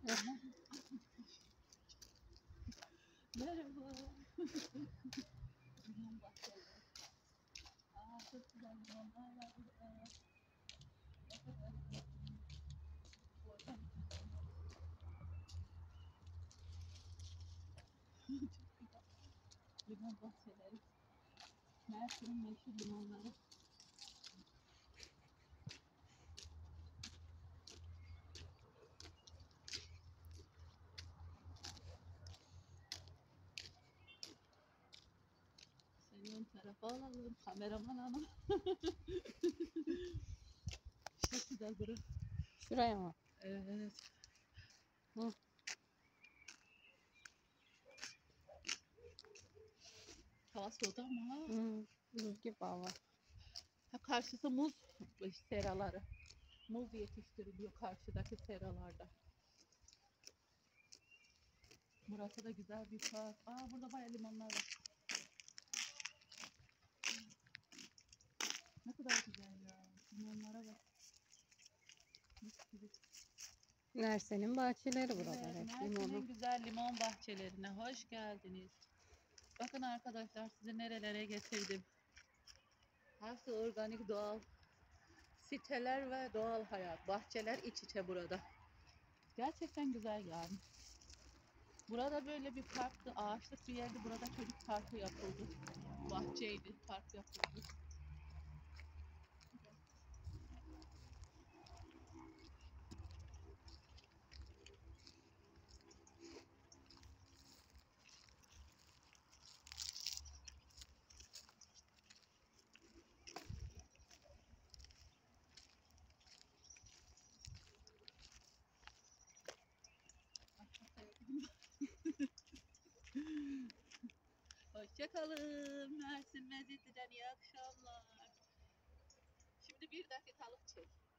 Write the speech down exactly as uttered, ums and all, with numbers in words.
Merhaba. Limon bahçeleri. Aa, çok güzel limonlar var burada. Ne kadar güzel. Organik limonlar. Çok güzel. Limon bahçeleri. Mersin'in meşhur limonları. Seni ön tarafa alalım. Kameraman hanım. Çok güzel burası. Şuraya mı? Evet. Hı. Hava soğudu ama ha. Hı. Buz gibi hava. Ha, karşısı muz seraları. Muz yetiştiriliyor karşıdaki seralarda. Burası da güzel bir park. Aa, burada bayağı limonlar var. Ne kadar güzel ya. Limonlara bak. Mis gibi. Mersin'in bahçeleri buralar Evet, hep limonu. Mersin'in güzel limon bahçelerine hoş geldiniz. Bakın arkadaşlar, sizi nerelere getirdim. Hepsi organik, doğal. Siteler ve doğal hayat. Bahçeler iç içe burada. Gerçekten güzel yani. Burada böyle bir parktı, ağaçlık bir yerdi. Burada çocuk parkı yapıldı. Bahçeydi, park yapıldı. Hoşçakalın. Mersin Mezitli'den iyi akşamlar. Şimdi bir dakikalık çek.